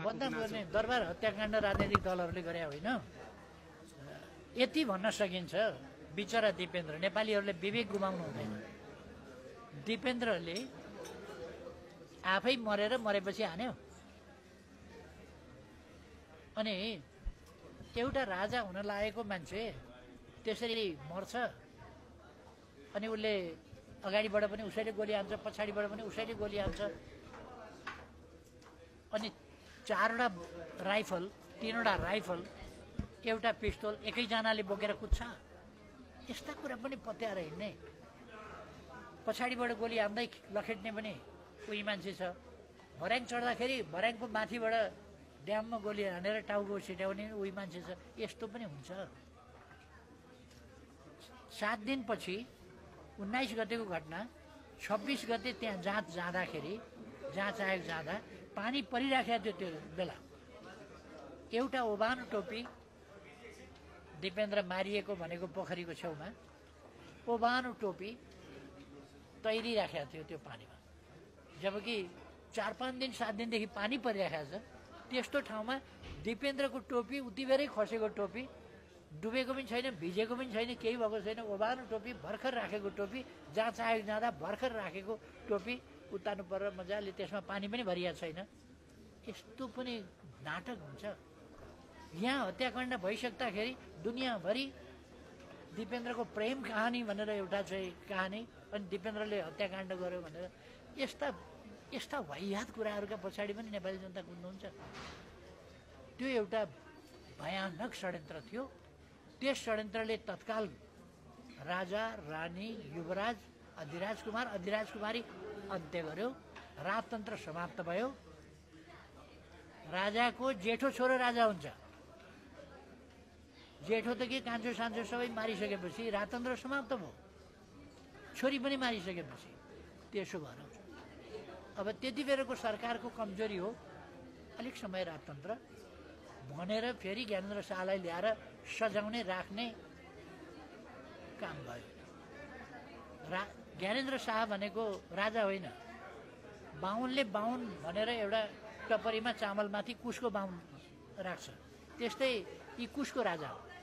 बदनाम गर्ने दरबार हत्याकाण्ड राजनैतिक दलहरूले गरे होइन। यति भन्न सकिन्छ, बिचरा दिपेन्द्र, नेपालीहरूले विवेक गुमाउनु हुँदैन। दिपेन्द्रले आफै मरेपछि हान्यो। अनि एउटा राजा हुन लागेको मान्छे त्यसरी मर्छ, अनि उसले अगाडिबाट पनि उसैले गोली हान्छ, पछाडिबाट पनि उसैले गोली हान्छ, अनि 4वटा राइफल, 3वटा राइफल, एउटा पिस्तोल एकैजनाले बोकेर कुद्छ। यस्ता कुरा पनि पत्याएर हिँड्ने, पछाडिबाट गोली हान्दै लखेट्ने पनि उही मान्छे छ। भर्याङ चढ्दाखेरि भर्याङको माथिबाट ड्याममा गोली हानेर टाउको छिट्याउने उही मान्छे छ। यस्तो पनि हुन्छ। 7 दिनपछि 19 गतेको घटना, 26 गते त्यहाँ जाँच आयोग जाँदा पानी परिराखेको थियो। त्यो बेला एउटा ओभानो टोपी दिपेन्द्र मारिएको भनेको पोखरीको छेउमा ओभानो टोपी तैरिराखेको थियो त्यो पानीमा, जबकि 4-5 दिन 7 दिनदेखि पानी परिराखेको छ। त्यस्तो ठाउँमा दिपेन्द्रको टोपी उति बेरै खसेको टोपी, डुबेको पनि छैन, भिजेको पनि छैन, केही भएको छैन, ओभानो टोपी, भर्खर राखेको टोपी, जाँच आयोग जाँदा भर्खर राखेको टोपी उतार्नु पर्यो मजाले, त्यसमा पानी पनि भरिएको छैन। यस्तो पनि नाटक हुन्छ। यहाँ हत्याकाण्ड भइसक्दाखेरि दुनियाँभरि दिपेन्द्रको प्रेम कहानी भनेर एउटा चाहिँ कहानी, अनि दिपेन्द्रले हत्याकाण्ड गर्यो भनेर यस्ता वाहियात कुराहरूका पछाडि पनि नेपाली जनता कुद्नुहुन्छ। त्यो एउटा भयानक षड्यन्त्र थियो। त्यस षड्यन्त्रले तत्काल राजा, रानी, युवराज, अधिराजकुमारी अन्त्य गर्यो। राजतन्त्र समाप्त भयो। राजाको जेठो छोरो राजा हुन्छ। जेठो त के, कान्छो सान्छो सबै मारिसकेपछि राजतन्त्र समाप्त भयो। छोरी पनि मारिसकेपछि त्यसो भएर अब त्यति बेलाको सरकारको कमजोरी हो, अलिक समय राजतन्त्र भनेर फेरि ज्ञानेन्द्र शाहलाई ल्याएर सजाउने राख्ने काम भयो। ज्ञानेन्द्र शाह भनेको राजा होइन, बाहुनले बाहुन भनेर एउटा टपरीमा चामलमाथि कुशको बाहुन राख्छ, त्यस्तै यी कुशको राजा हो।